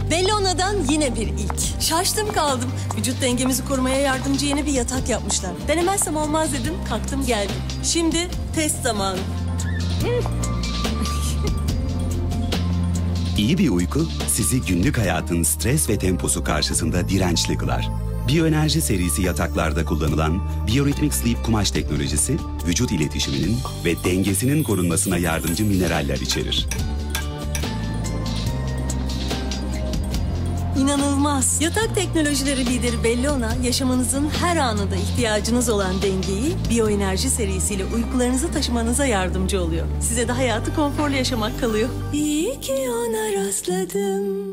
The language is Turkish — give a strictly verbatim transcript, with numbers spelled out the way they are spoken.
Bellona'dan yine bir ilk. Şaştım kaldım. Vücut dengemizi korumaya yardımcı yeni bir yatak yapmışlar. Denemezsem olmaz dedim, kalktım geldim. Şimdi test zamanı. İyi bir uyku sizi günlük hayatın stres ve temposu karşısında dirençli kılar. Biyoenerji serisi yataklarda kullanılan Biorhythmic Sleep kumaş teknolojisi, vücut iletişiminin ve dengesinin korunmasına yardımcı mineraller içerir. İnanılmaz. Yatak teknolojileri lideri Bellona, yaşamınızın her anında ihtiyacınız olan dengeyi Biyoenerji serisiyle uykularınızı taşımanıza yardımcı oluyor. Size de hayatı konforlu yaşamak kalıyor. İyi ki ona rastladım.